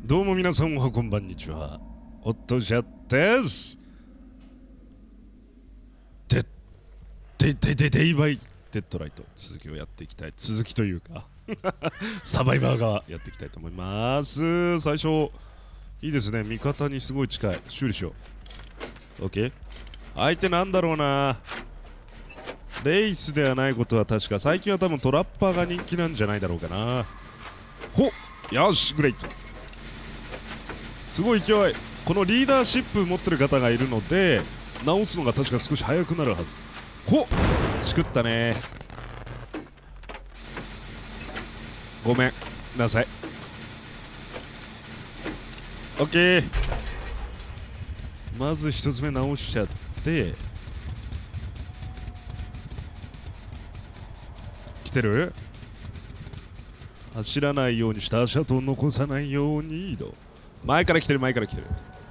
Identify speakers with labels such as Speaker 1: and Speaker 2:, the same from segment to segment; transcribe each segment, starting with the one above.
Speaker 1: どうも皆さんはこんばんにちは。オットシャです。デイバイデッドライト、続きをやっていきたい。続きというかサバイバーがやっていきたいと思います。最初いいですね、味方にすごい近い。修理しよう。 OK。 相手なんだろうな。レイスではないことは確か。最近は多分トラッパーが人気なんじゃないだろうかな。ほっ、よし、グレイト。すごい勢い。このリーダーシップ持ってる方がいるので直すのが確か少し早くなるはず。ほっ、しくったね。ごめんなさい。 OK。 まず一つ目直しちゃって、来てる。走らないようにした足跡を残さないように移動。前から来てる、前から来てる、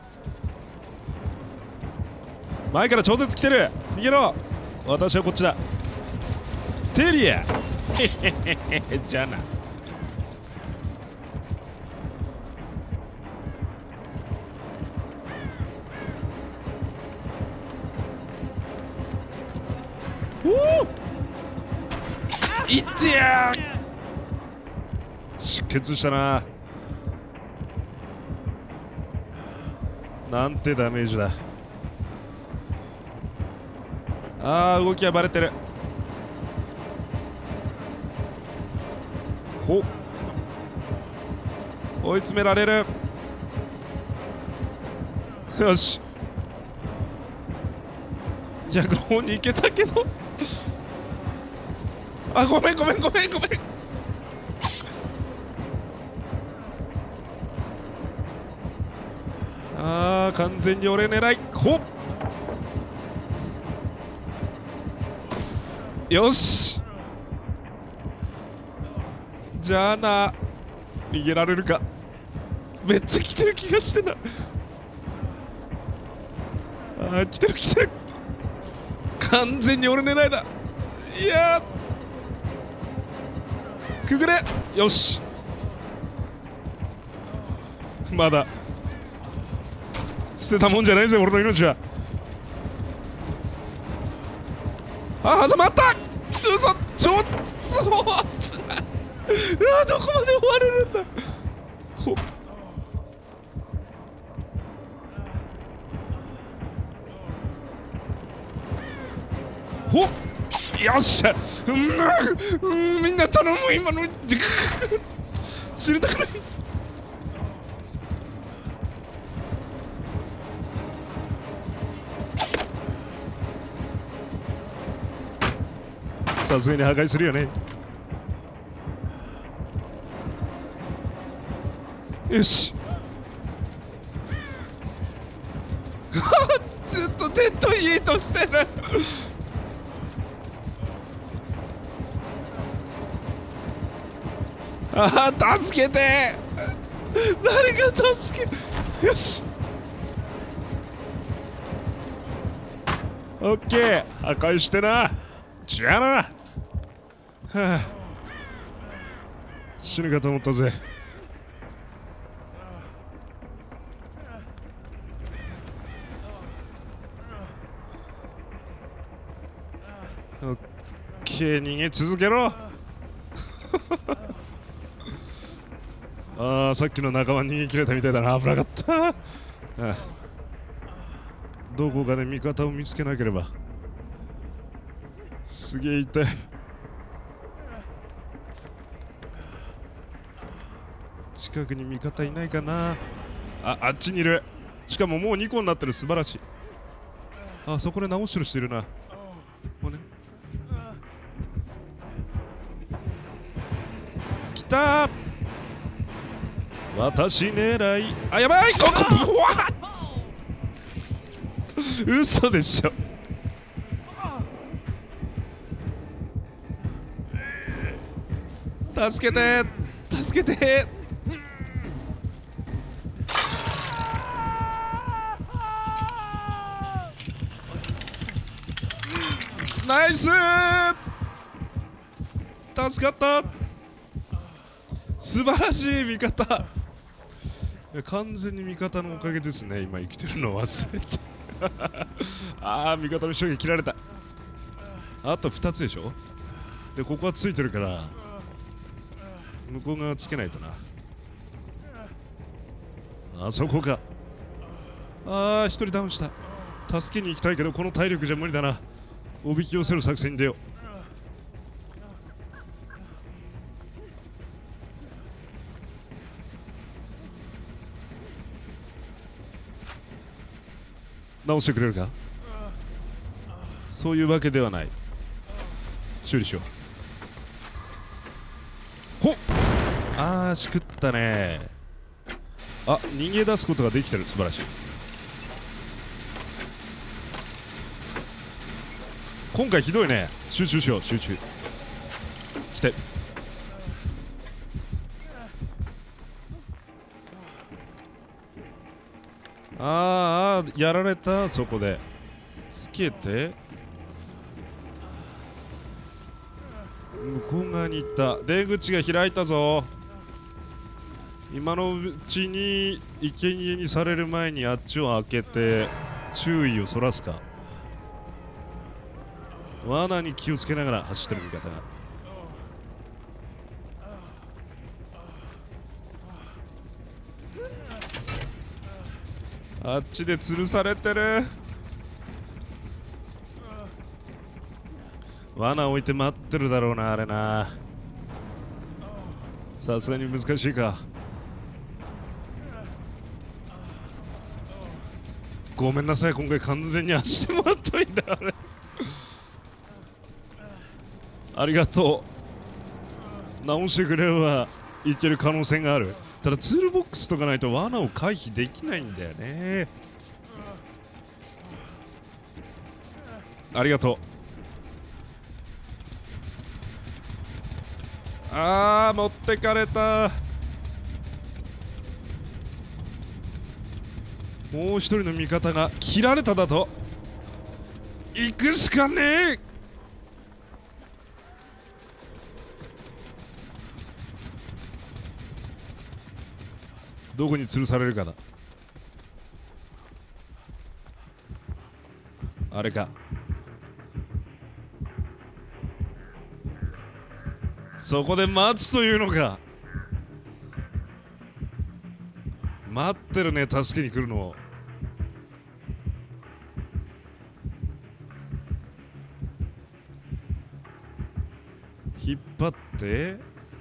Speaker 1: 前から超絶来てる。逃げろ。私はこっちだ。テリアへへへへじゃあな。おお、いってやー。出血したな。なんてダメージだ。あー、動きはバレてる。ほっ、追い詰められる。よし、逆の方に行けたけどあ、ごめん。あー、完全に俺狙い。ほっ、よし、じゃあな。逃げられるか。めっちゃ来てる気がしてな。あー、来てる。完全に俺狙いだ。いやー、くぐれ。よし、まだ捨てたもんじゃないぜ俺の命は。あ、挟まった。嘘、ちょっとうわ、どこまで終われるんだ。ほっ、ほっ、よっしゃ。みんな頼む。今の知りたくない。さすがに破壊するよね。よしずっとデッドヒートしてるああ、助けて。誰が助け。よし、オッケー、破壊してな。じゃあな。はあ、死ぬかと思ったぜ。オッケー、逃げ続けろああ、さっきの仲間逃げ切れたみたいだな。危なかったああ、どこかで味方を見つけなければ。すげえ痛い。近くに味方いないかな。あっちにいる。しかももう2個になってる。素晴らしい。あ、そこで直してる人いるな。もうね、来たー。私狙い。あ、やばい。ここわ嘘でしょ。助けて助けて。ナイスー、助かった。素晴らしい味方。 いや完全に味方のおかげですね、今生きてるの忘れてああ味方の衝撃切られた。あと2つでしょ。でここはついてるから向こう側つけないとな。あそこか。ああ1人ダウンした。助けに行きたいけどこの体力じゃ無理だな。おびき寄せる作戦に出よう。直してくれるか。そういうわけではない。修理しよう。ほっ、あーしくったね。あ、逃げ出すことができてる。素晴らしい。今回ひどいね。集中しよう。集中来て。あーやられた。そこでつけて向こう側に行った。出口が開いたぞ。今のうちに生贄にされる前にあっちを開けて注意をそらすか。罠に気をつけながら走ってる味方が。あっちで吊るされてる。罠置いて待ってるだろうな、あれな。さすがに難しいか。ごめんなさい、今回完全に足手まといだ、あれありがとう。直してくれればいける可能性がある。ただツールボックスとかないと罠を回避できないんだよね。ありがとう。あー持ってかれた。もう一人の味方が切られただと。行くしかねえ。どこに吊るされるかだ。あれか。そこで待つというのか。待ってるね、助けに来るのを。引っ張って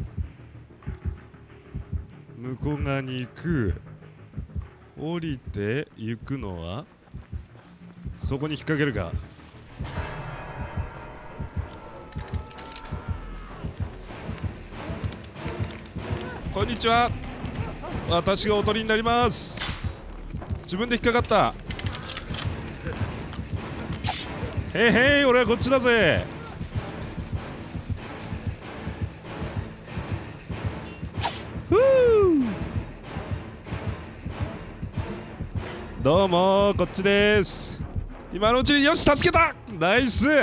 Speaker 1: 向こう側に行く。降りて行くのはそこに引っ掛けるか。こんにちは、私がおとりになります。自分で引っかかった。へいへい、俺はこっちだぜ。どうもこっちです。今のうちに。よし助けた。ナイス。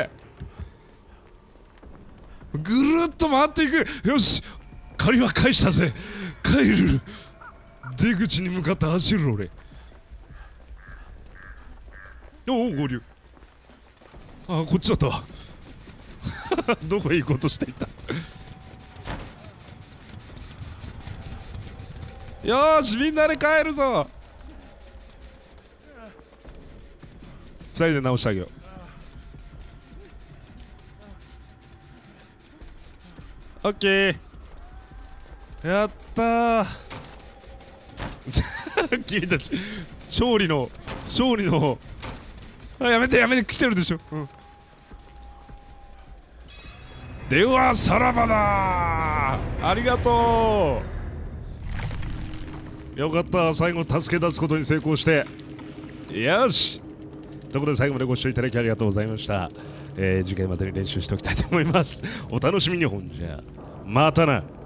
Speaker 1: ぐるっと回っていく。よし借りは返したぜ。帰る。出口に向かって走る。俺おお合流。あこっちだったわどこへ行こうとしていたよーしみんなで帰るぞ。2人で直してあげよう。オッケーやったー君たち勝利のあやめてやめて来てるでしょ、うん、ではさらばだー。ありがとう。よかった、最後助け出すことに成功して。よしということで最後までご視聴いただきありがとうございました。次回までに練習しておきたいと思います。お楽しみに。ほんじゃまたな。